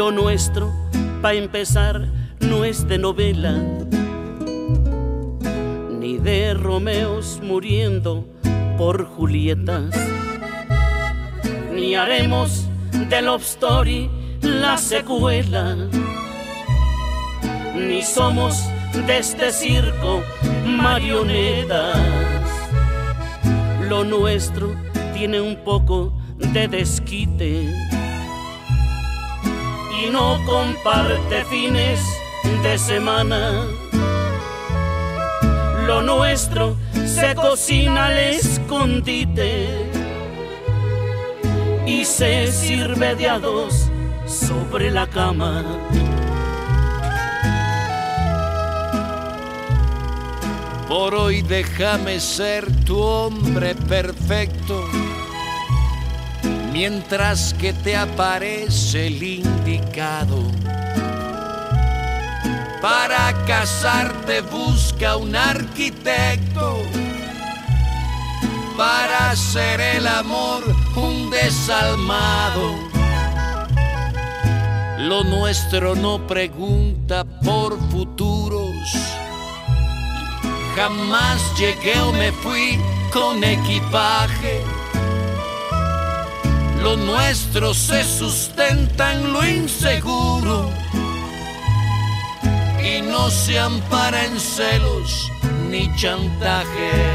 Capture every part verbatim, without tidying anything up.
Lo nuestro, pa' empezar, no es de novela, ni de Romeos muriendo por Julietas, ni haremos de Love Story la secuela, ni somos de este circo marionetas. Lo nuestro tiene un poco de desquite y no comparte fines de semana. Lo nuestro se cocina al escondite y se sirve de a dos sobre la cama. Por hoy déjame ser tu hombre perfecto, mientras que te aparece el indicado. Para casarte busca un arquitecto, para hacer el amor un desalmado. Lo nuestro no pregunta por futuros, jamás llegué o me fui con equipaje. Lo nuestro se sustenta en lo inseguro y no se ampara en celos ni chantajes.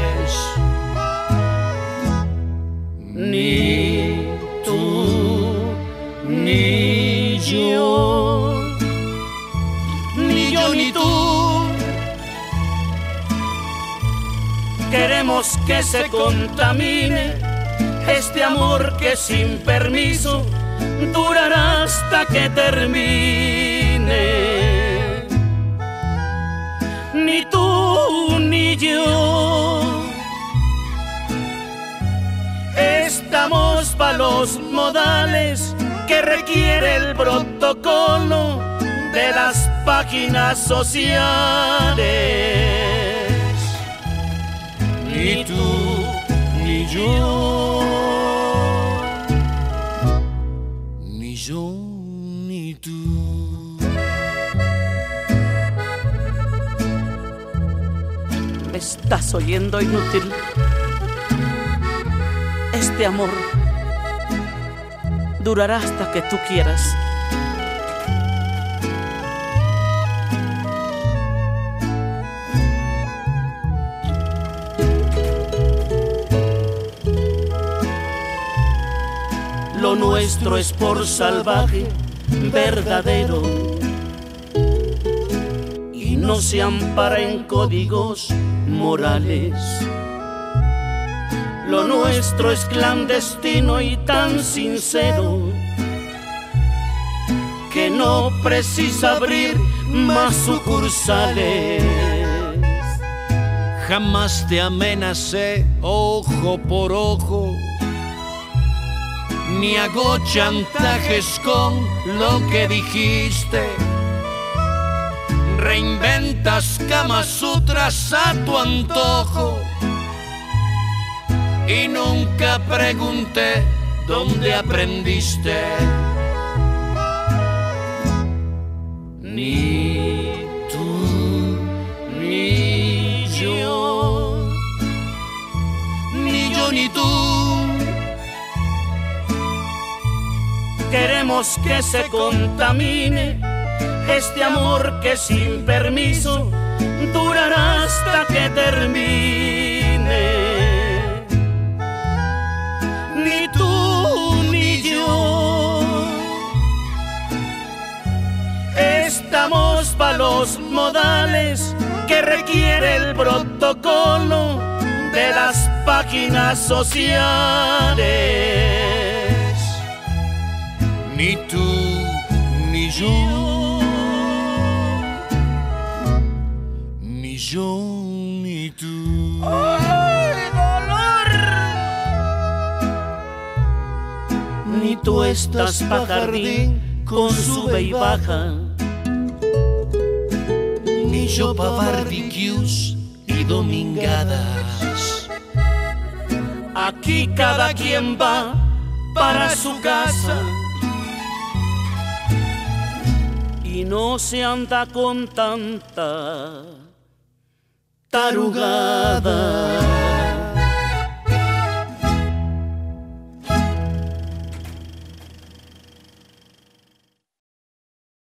Ni tú, ni yo, ni yo ni tú queremos que se contamine este amor que sin permiso durará hasta que termine. Ni tú ni yo estamos pa' los modales que requiere el protocolo de las páginas sociales. Ni tú ni yo, ni yo ni tú. ¿Me estás oyendo, inútil? Este amor durará hasta que tú quieras. Lo nuestro es por salvaje, verdadero, y no se ampara en códigos morales. Lo nuestro es clandestino y tan sincero que no precisa abrir más sucursales. Jamás te amenacé ojo por ojo, ni hago chantajes con lo que dijiste. Reinventas Kama Sutras a tu antojo y nunca pregunté dónde aprendiste. Ni tú ni yo, ni yo ni tú queremos que se contamine este amor que sin permiso durará hasta que termine. Ni tú ni yo estamos pa' los modales que requiere el protocolo de las páginas sociales. Ni tú ni yo, ni yo ni tú. ¡Ay, dolor! Ni tú estás pa' jardín con sube y baja, ni yo pa' barbecues y domingadas. Aquí cada quien va para su casa y no se anda con tanta tarugada.